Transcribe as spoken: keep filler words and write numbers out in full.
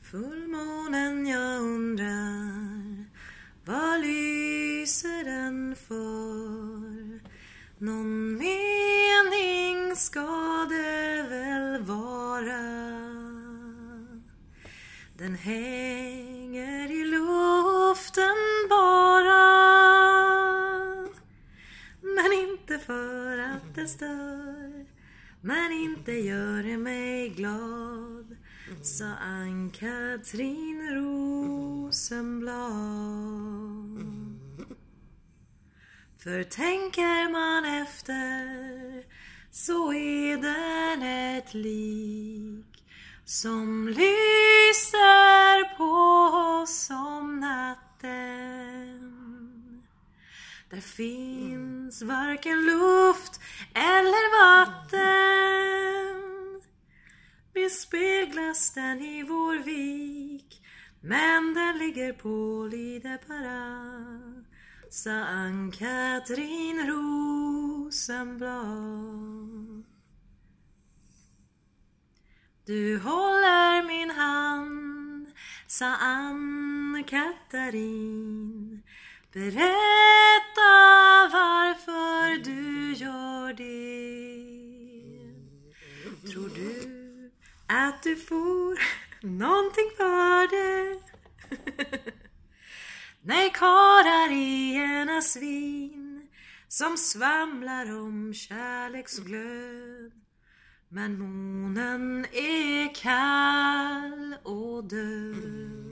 Fullmånen, jag undrar, vad lyser den för? Någon mening ska det väl vara. Den hänger i luften bara, men inte för att det stör, men inte gör det mig glad, sa Ann-Katrin Rosenblad. För tänker man efter så är den ett lik som lyser på oss om natten. Där finns varken luft eller vatten. Bespeglas den i vår vik, men den ligger på Lidepara, sa Ann-Katrin Rosenblad. Du håller min hand, sa Ann-Katrin. Berätta varför du gör det. Tror du att du får någonting för det? Nej, karar är ena svin som svamlar om kärleksglöd, men månen är kall och död.